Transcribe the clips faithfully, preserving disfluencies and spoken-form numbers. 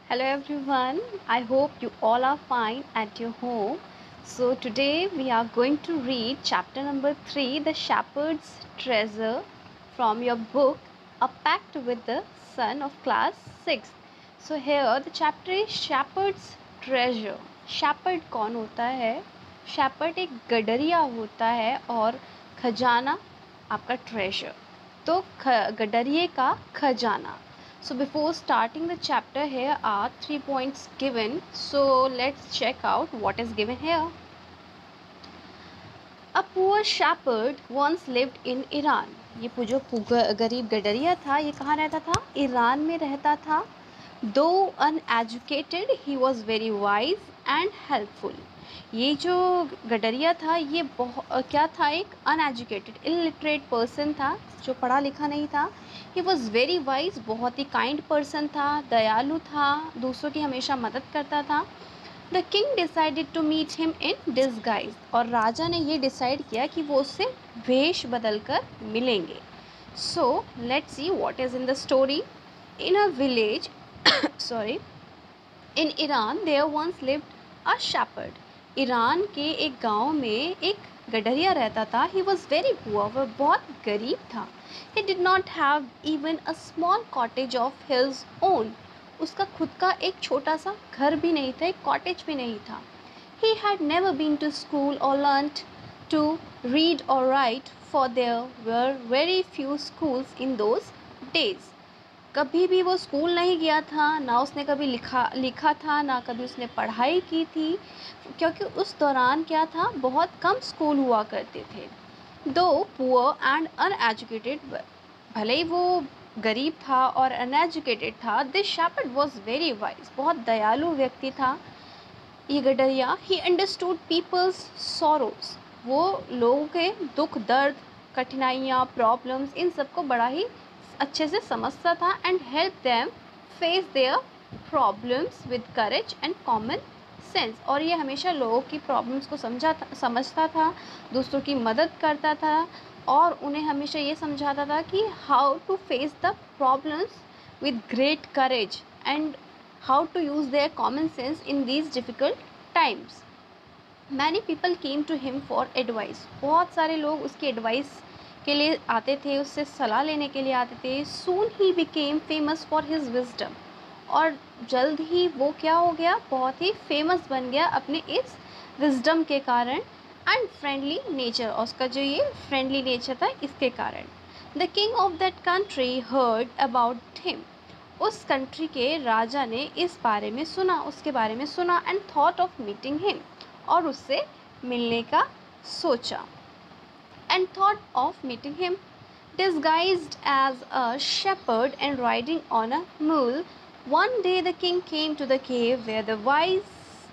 Hello everyone, I hope you all are fine at your home. So, today we are going to read chapter number three, The Shepherd's Treasure, from your book A Pact with the Sun of class six. So, here the chapter is Shepherd's Treasure. Shepherd कौन होता है? Shepherd एक गडरिया होता है और खजाना आपका treasure. तो गडरिए का खजाना. So before starting the chapter, here are three points given. So let's check out what is given here. A poor shepherd once lived in Iran. ये जो गरीब गडरिया था ये कहाँ रहता था? ईरान में रहता था. Though uneducated, he was very wise and helpful. ये जो गडरिया था ये बहुत क्या था? एक अनएजुकेटेड इलिटरेट पर्सन था जो पढ़ा लिखा नहीं था. ही वॉज वेरी वाइज, बहुत ही काइंड पर्सन था, दयालु था, दूसरों की हमेशा मदद करता था. The king decided to meet him in disguise. और राजा ने ये डिसाइड किया कि वो उससे वेश बदल कर मिलेंगे. So let's see what is in the story. In a village sorry in Iran there once lived a shepherd. Iran के एक गांव में एक गडरिया रहता था. ही वॉज वेरी पुअर, वह बहुत गरीब था. He did not have even a small cottage of his own. उसका खुद का एक छोटा सा घर भी नहीं था, एक कॉटेज भी नहीं था. He had never been to school और लर्नड टू रीड और write, for there were very few schools in those days. कभी भी वो स्कूल नहीं गया था, ना उसने कभी लिखा लिखा था, ना कभी उसने पढ़ाई की थी, क्योंकि उस दौरान क्या था, बहुत कम स्कूल हुआ करते थे. दो पुअर एंड अनएजुकेटेड, भले ही वो गरीब था और अनएजुकेटेड था, this shepherd was very wise, बहुत दयालु व्यक्ति था ये गडरिया. He understood people's sorrows. वो लोगों के दुख दर्द, कठिनाइयाँ, प्रॉब्लम्स, इन सबको बड़ा ही अच्छे से समझता था. And help them face their problems with courage and common sense. और ये हमेशा लोगों की प्रॉब्लम्स को समझा था समझता था, दूसरों की मदद करता था और उन्हें हमेशा ये समझाता था कि how to face the problems with great courage and how to use their common sense in these difficult times. Many people came to him for advice. बहुत सारे लोग उसकी एडवाइस के लिए आते थे, उससे सलाह लेने के लिए आते थे. Soon he became famous for his wisdom. और जल्द ही वो क्या हो गया, बहुत ही फेमस बन गया अपने इस विजडम के कारण एंड फ्रेंडली नेचर. और उसका जो ये फ्रेंडली नेचर था इसके कारण. The king of that country heard about him. उस कंट्री के राजा ने इस बारे में सुना, उसके बारे में सुना. And thought of meeting him. और उससे मिलने का सोचा. And thought of meeting him. Disguised as a shepherd and riding on a mule, one day the king came to the cave where the wise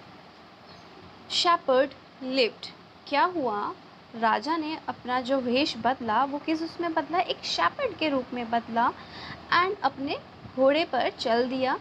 shepherd lived. क्या हुआ, राजा ने अपना जो वेश बदला वो किस उसमें बदला, एक शेपर्ड के रूप में बदला एंड अपने घोड़े पर चल दिया.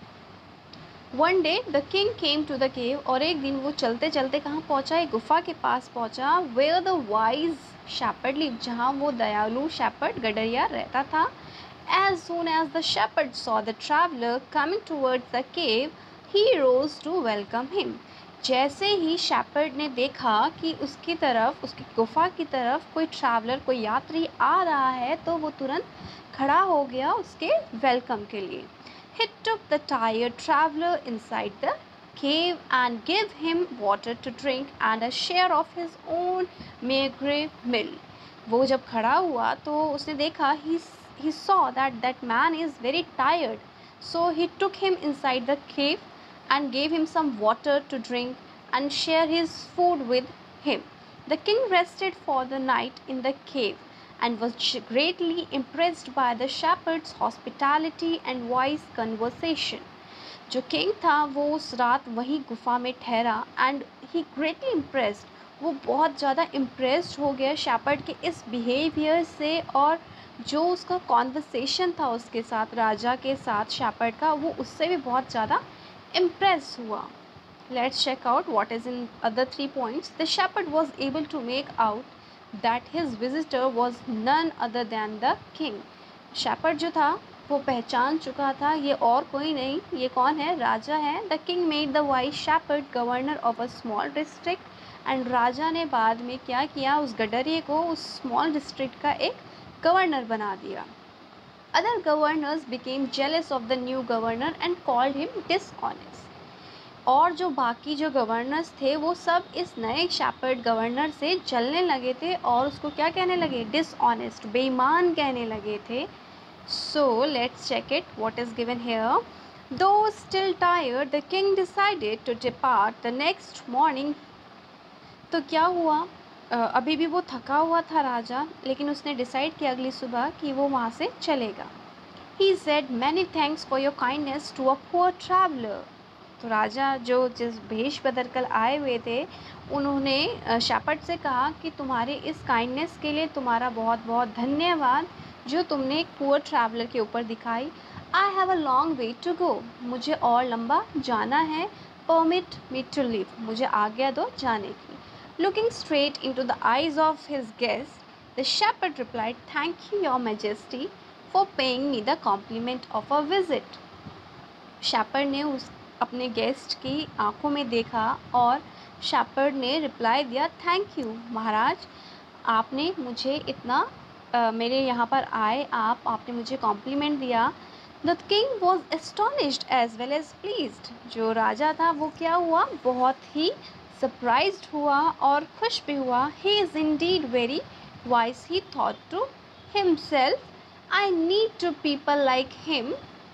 One day the king came to the cave. और एक दिन वो चलते चलते कहाँ पहुँचा, एक गुफा के पास पहुँचा. Where the wise shepherd live, जहाँ वो दयालु शेपर्ड गडरिया रहता था. As soon as the shepherd saw the traveller coming towards the cave, he rose to welcome him. जैसे ही शेपर्ड ने देखा कि उसकी तरफ, उसकी गुफा की तरफ कोई ट्रैवलर, कोई यात्री आ रहा है, तो वो तुरंत खड़ा हो गया उसके वेलकम के लिए. He took the tired traveler inside the cave and gave him water to drink and a share of his own meagre meal. वो जब खड़ा हुआ तो उसने देखा, he, he saw that that man is very tired. So he took him inside the cave and gave him some water to drink and share his food with him. The king rested for the night in the cave and was greatly impressed by the shepherd's hospitality and wise conversation. जो king था वो उस रात वहीं गुफा में ठहरा and he greatly impressed. वो बहुत ज़्यादा इम्प्रेस्ड हो गया शेपर्ड के इस बिहेवियर से, और जो उसका कॉन्वर्सेशन था उसके साथ, राजा के साथ शेपर्ड का, वो उससे भी बहुत ज़्यादा इम्प्रेस हुआ. Let's check out what is in other three points. The shepherd was able to make out that his visitor was none other than the king. shepherd जो था वो पहचान चुका था ये और कोई नहीं, ये कौन है, राजा है। The king made the wise shepherd governor of a small district. And राजा ने बाद में क्या किया, उस गडरिये को उस स्मॉल डिस्ट्रिक्ट का एक गवर्नर बना दिया। Other governors became jealous of the new governor and called him dishonest. और जो बाकी जो गवर्नर्स थे वो सब इस नए शेपर्ड गवर्नर से जलने लगे थे और उसको क्या कहने लगे, डिसऑनेस्ट, बेईमान कहने लगे थे। So let's check it what is given here. Though still tired the king decided to depart the next morning. तो क्या हुआ, अ, अभी भी वो थका हुआ था राजा, लेकिन उसने डिसाइड किया अगली सुबह कि वो वहाँ से चलेगा। He said many thanks for your kindness to a poor traveller. तो राजा जो जिस भेष बदल कर आए हुए थे उन्होंने शेपर्ड से कहा कि तुम्हारे इस काइंडनेस के लिए तुम्हारा बहुत बहुत धन्यवाद जो तुमने एक पुअर ट्रैवलर के ऊपर दिखाई। I have a long way to go, मुझे और लंबा जाना है। परमिट मी टू लीव, मुझे आज्ञा दो जाने की। Looking straight into the eyes of his guest the shepherd replied thank you your Majesty for paying me the compliment of a visit. Shepherd ने उस अपने गेस्ट की आंखों में देखा और शेपर्ड ने रिप्लाई दिया, थैंक यू महाराज, आपने मुझे इतना uh, मेरे यहाँ पर आए आप आपने मुझे कॉम्प्लीमेंट दिया। The king was astonished as well as pleased. जो राजा था वो क्या हुआ, बहुत ही सरप्राइज्ड हुआ और खुश भी हुआ। He is indeed very wise, he thought to himself, I need to people like him,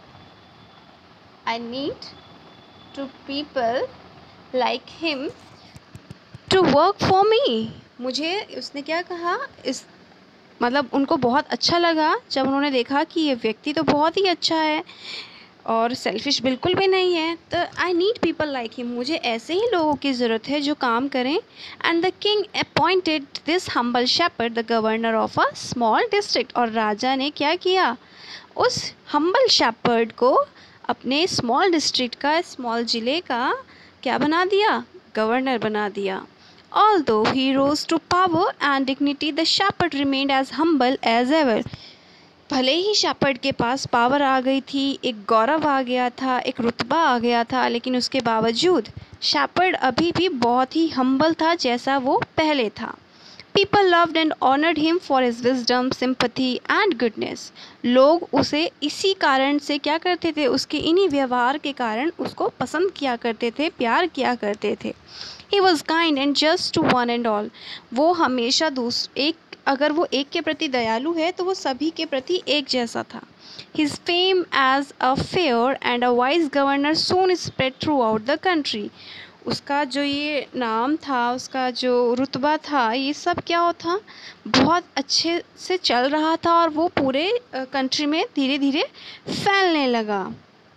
I need to people like him to work for me। मुझे उसने क्या कहा, इस मतलब उनको बहुत अच्छा लगा जब उन्होंने देखा कि ये व्यक्ति तो बहुत ही अच्छा है और सेल्फिश बिल्कुल भी नहीं है। तो I need people like him, मुझे ऐसे ही लोगों की ज़रूरत है जो काम करें। And the king appointed this humble shepherd the governor of a small district. और राजा ने क्या किया, उस हम्बल शेपर्ड को अपने स्मॉल डिस्ट्रिक्ट का, स्मॉल ज़िले का क्या बना दिया, गवर्नर बना दिया। Although he rose to power and dignity, the shepherd remained as humble as ever। भले ही शेपर्ड के पास पावर आ गई थी, एक गौरव आ गया था, एक रुतबा आ गया था, लेकिन उसके बावजूद शेपर्ड अभी भी बहुत ही हम्बल था जैसा वो पहले था। People loved and honored him for his wisdom, sympathy and goodness। लोग उसे इसी कारण से क्या करते थे, उसके इन्हीं व्यवहार के कारण उसको पसंद किया करते थे, प्यार किया करते थे। He was kind and just to one and all। वो हमेशा दूस एक अगर वो एक के प्रति दयालु है तो वो सभी के प्रति एक जैसा था। His fame as a fair and a wise governor soon spread throughout the country। उसका जो ये नाम था, उसका जो रुतबा था, ये सब क्या था, बहुत अच्छे से चल रहा था और वो पूरे कंट्री में धीरे धीरे फैलने लगा।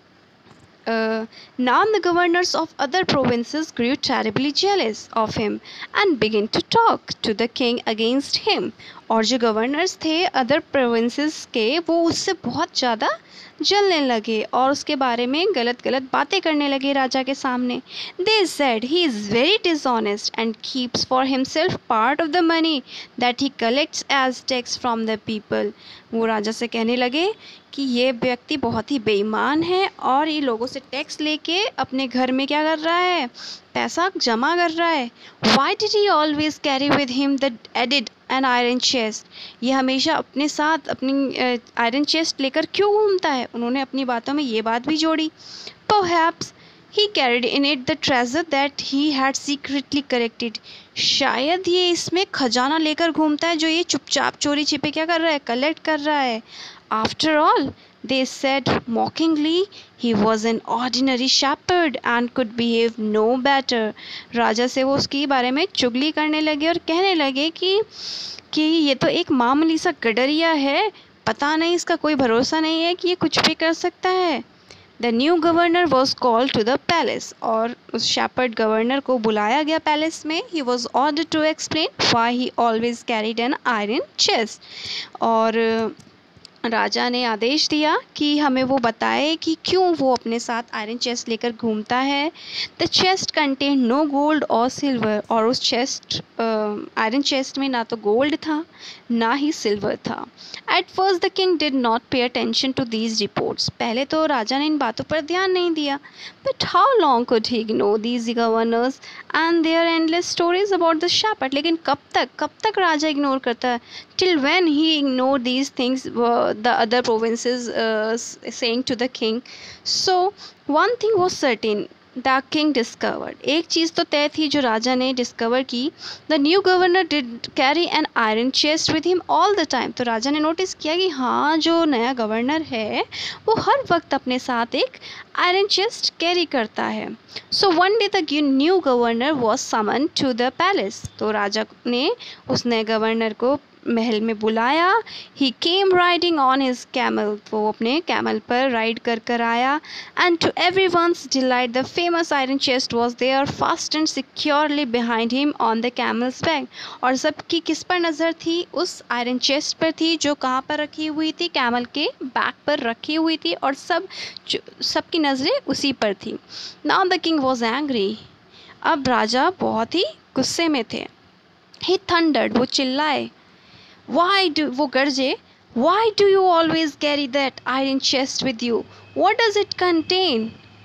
Uh, now the governors of other provinces grew terribly jealous of him and began to talk to the king against him। और जो गवर्नर्स थे अदर प्रोविंसेस के वो उससे बहुत ज़्यादा जलने लगे और उसके बारे में गलत गलत बातें करने लगे राजा के सामने। They said he is very dishonest and keeps for himself part of the money that he collects as tax from the people। वो राजा से कहने लगे कि ये व्यक्ति बहुत ही बेईमान है और ये लोगों से टैक्स लेके अपने घर में क्या कर रहा है, पैसा जमा कर रहा है। Why did he always carry with him the added an iron chest? ये हमेशा अपने साथ अपनी आयरन चेस्ट लेकर क्यों घूमता है? उन्होंने अपनी बातों में ये बात भी जोड़ी। Perhaps he carried in it the treasure that he had secretly collected। शायद ये इसमें खजाना लेकर घूमता है जो ये चुपचाप चोरी छिपे क्या कर रहा है, कलेक्ट कर रहा है। After all, they said mockingly, he was an ordinary shepherd and could behave no better। राजा से वो उसके बारे में चुगली करने लगे और कहने लगे कि कि ये तो एक मामूली सा गडरिया है, पता नहीं इसका कोई भरोसा नहीं है कि ये कुछ भी कर सकता है। The new governor was called to the palace। और उस शेपर्ड गवर्नर को बुलाया गया पैलेस में। He was ordered to explain why he always carried an iron chest। और राजा ने आदेश दिया कि हमें वो बताए कि क्यों वो अपने साथ आयरन चेस्ट लेकर घूमता है। The chest contain no gold or silver, और उस चेस्ट आयरन चेस्ट में ना तो गोल्ड था ना ही सिल्वर था। At first the king did not pay attention to these reports, पहले तो राजा ने इन बातों पर ध्यान नहीं दिया। But how long could he ignore these governors and their endless stories about the shepherd, लेकिन कब तक कब तक राजा इग्नोर करता है। Till when he ignored these things, uh, the other provinces uh, saying to the king. So one thing was certain, the king discovered, एक चीज़ तो तय थी जो राजा ने डिस्कवर की। the new governor did carry an iron chest with him all the time, तो राजा ने नोटिस किया कि हाँ जो नया गवर्नर है वो हर वक्त अपने साथ एक आयरन चेस्ट कैरी करता है। So one day the new governor was summon to the palace, तो राजा ने उस नए गवर्नर को महल में बुलाया। He came riding on his camel, वो अपने कैमल पर राइड कर कर आया। And to everyone's delight the famous iron chest was there fast and securely behind him on the camel's back, और सबकी किस पर नज़र थी, उस आयरन चेस्ट पर थी जो कहाँ पर रखी हुई थी, कैमल के बैक पर रखी हुई थी, और सब सबकी नज़रें उसी पर थी। Now the king was angry, अब राजा बहुत ही गुस्से में थे। ही थंडर्ड, वो चिल्लाए। Why do वो Garje Why do you always carry that iron chest with you? What does it contain?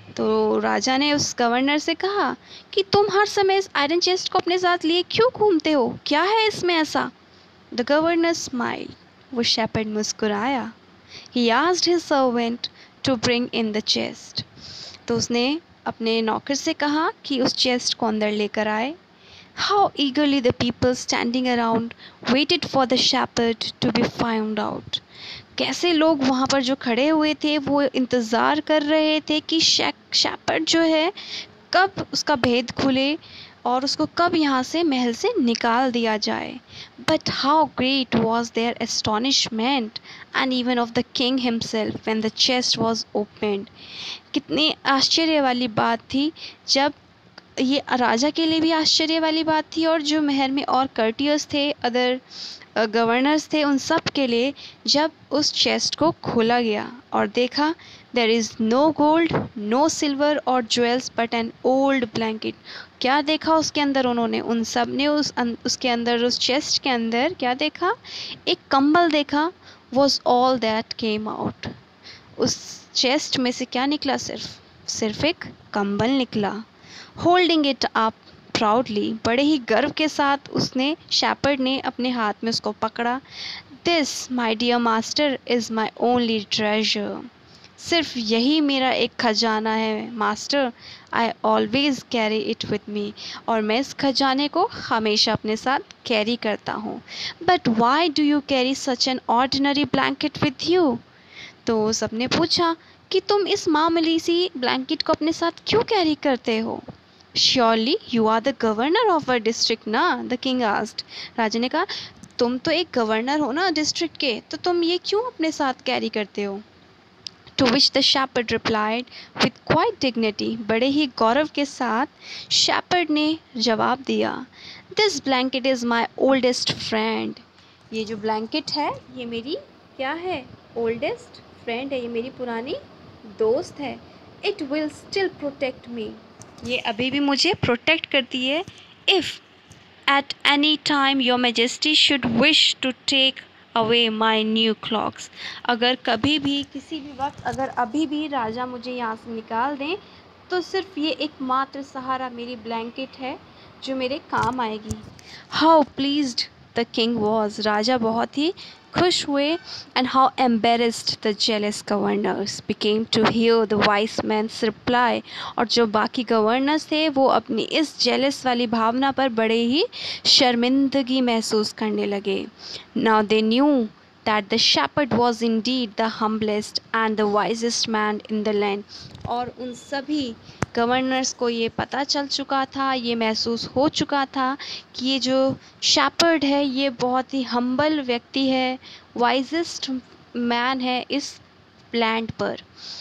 तो राजा ने उस गवर्नर से कहा कि तुम हर समय इस आयरन चेस्ट को अपने साथ लिए क्यों घूमते हो, क्या है इसमें ऐसा? द गवर्नर स्माइल, वो शेपर्ड मुस्कुराया। He asked his servant to bring in the chest, तो उसने अपने नौकर से कहा कि उस चेस्ट को अंदर लेकर आए। How eagerly the people standing around waited for the shepherd to be found out. कैसे लोग वहाँ पर जो खड़े हुए थे वो इंतज़ार कर रहे थे कि शेपर्ड जो है कब उसका भेद खुले और उसको कब यहाँ से महल से निकाल दिया जाए। But how great was their astonishment and even of the king himself when the chest was opened. कितनी आश्चर्य वाली बात थी, जब ये राजा के लिए भी आश्चर्य वाली बात थी और जो महल में और कर्टियस थे, अदर गवर्नर्स थे, उन सब के लिए, जब उस चेस्ट को खोला गया और देखा there is no gold no silver or jewels but an old blanket. क्या देखा उसके अंदर उन्होंने, उन सब ने उस अं, उसके अंदर उस चेस्ट के अंदर क्या देखा, एक कंबल देखा। Was all that came out, उस चेस्ट में से क्या निकला, सिर्फ सिर्फ एक कंबल निकला। होल्डिंग इट अप प्राउडली, बड़े ही गर्व के साथ उसने शेपर्ड ने अपने हाथ में उसको पकड़ा। This my dear master is my only treasure, सिर्फ यही मेरा एक खजाना है master. I always carry it with me, और मैं इस खजाने को हमेशा अपने साथ कैरी करता हूँ। But why do you carry such an ordinary blanket with you, तो सबने पूछा कि तुम इस मामूली सी ब्लैंकेट को अपने साथ क्यों कैरी करते हो। Surely you are the governor of a district ना, द किंग आस्क्ड, राजा ने कहा तुम तो एक गवर्नर हो ना डिस्ट्रिक्ट के, तो तुम ये क्यों अपने साथ कैरी करते हो। To which the shepherd replied with quiet dignity, बड़े ही गौरव के साथ शेपर्ड ने जवाब दिया, this blanket is my oldest friend, ये जो ब्लैंकेट है ये मेरी क्या है, ओल्डेस्ट फ्रेंड है, ये मेरी पुरानी दोस्त है। It will still protect me, ये अभी भी मुझे प्रोटेक्ट करती है। If at any time your Majesty should wish to take away my new cloaks, अगर कभी भी किसी भी वक्त अगर अभी भी राजा मुझे यहाँ से निकाल दें तो सिर्फ ये एकमात्र सहारा मेरी ब्लैंकेट है जो मेरे काम आएगी। How pleased the king was, राजा बहुत ही खुश हुए। And how embarrassed the jealous governors became to hear the wise man's reply, और जो बाकी गवर्नर्स थे वो अपनी इस जेलस वाली भावना पर बड़े ही शर्मिंदगी महसूस करने लगे। Now they knew that the shepherd was indeed the humblest and the wisest man in the land, और उन सभी गवर्नर्स को ये पता चल चुका था, ये महसूस हो चुका था कि ये जो शेपर्ड है ये बहुत ही हम्बल व्यक्ति है, वाइजेस्ट मैन है इस लैंड पर।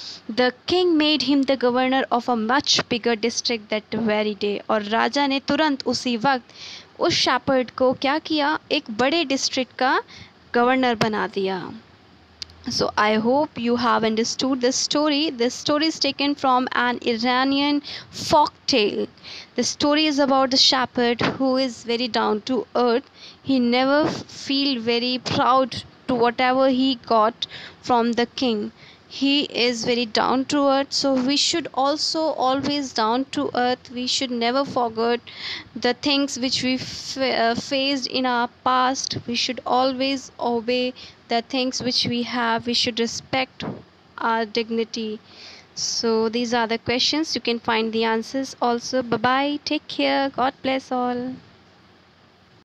The king made him the governor of a much bigger district that very day, और राजा ने तुरंत उसी वक्त उस शेपर्ड को क्या किया, एक बड़े डिस्ट्रिक्ट का गवर्नर बना दिया। So I hope you have understood this story. This story is taken from an Iranian folk tale. The story is about the shepherd who is very down to earth. He never feel very proud to whatever he got from the king. He is very down to earth, so we should also always down to earth. We should never forget the things which we f- uh, faced in our past. We should always obey the things which we have. We should respect our dignity. So these are the questions. You can find the answers also. Bye bye, take care, god bless all.